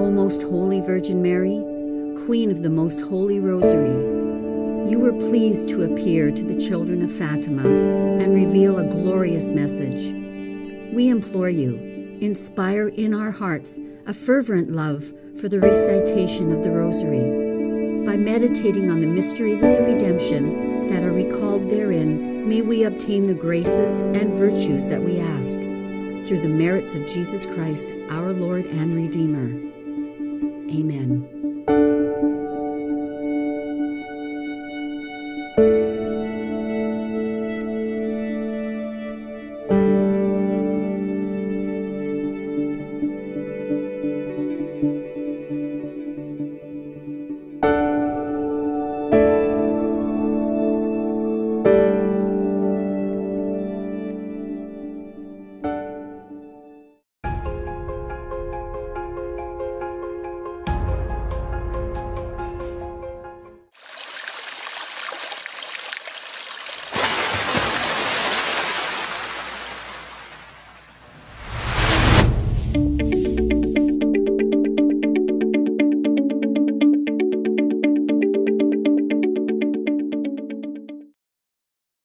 O most holy Virgin Mary, Queen of the most holy Rosary, you were pleased to appear to the children of Fatima and reveal a glorious message. We implore you, inspire in our hearts a fervent love for the recitation of the Rosary. By meditating on the mysteries of the redemption that are recalled therein, may we obtain the graces and virtues that we ask, through the merits of Jesus Christ, our Lord and Redeemer. Amen.